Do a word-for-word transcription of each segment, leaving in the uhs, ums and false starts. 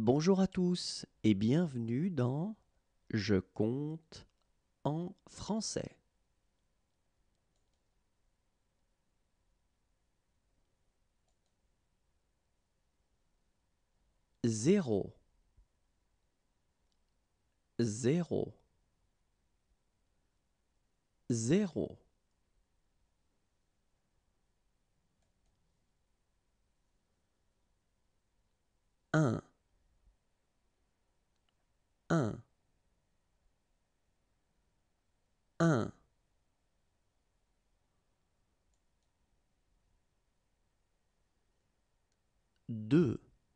Bonjour à tous et bienvenue dans Je compte en français. Zéro, zéro, zéro. Un, un, un. Deux,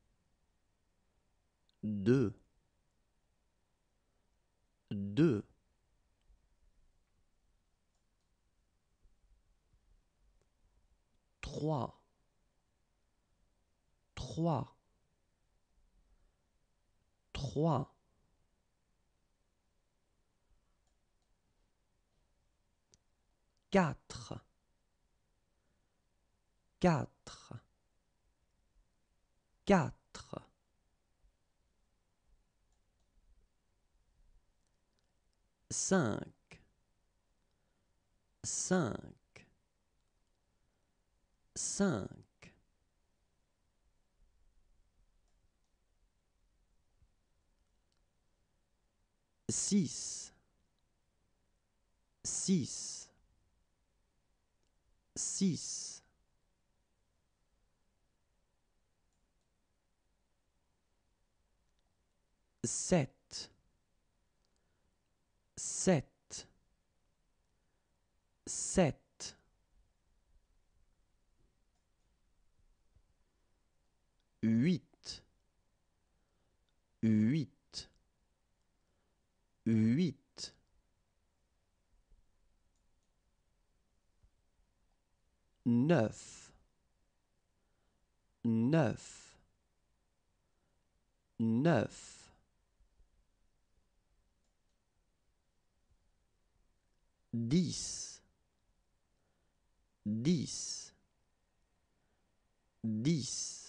deux, deux. Trois, trois, trois. Quatre, quatre, quatre. Cinq, cinq, cinq. Six, six, six. Sept, sept, sept. Huit, huit, huit. Neuf, neuf, neuf. Dix, dix, dix.